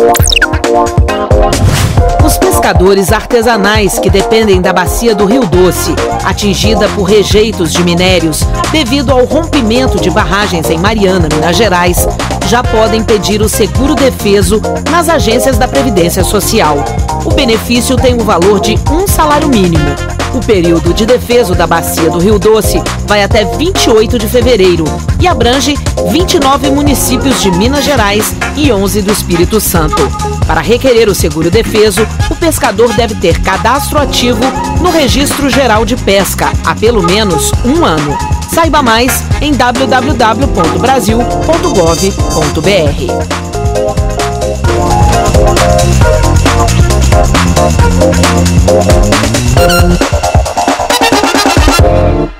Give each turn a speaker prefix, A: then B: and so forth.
A: Os pescadores artesanais que dependem da bacia do Rio Doce, atingida por rejeitos de minérios devido ao rompimento de barragens em Mariana, Minas Gerais, já podem pedir o seguro-defeso nas agências da Previdência Social. O benefício tem o valor de um salário mínimo. O período de defeso da bacia do Rio Doce vai até 28 de fevereiro e abrange 29 municípios de Minas Gerais e 11 do Espírito Santo. Para requerer o seguro-defeso, o pescador deve ter cadastro ativo no Registro Geral de Pesca há pelo menos um ano. Saiba mais em www.brasil.gov.br.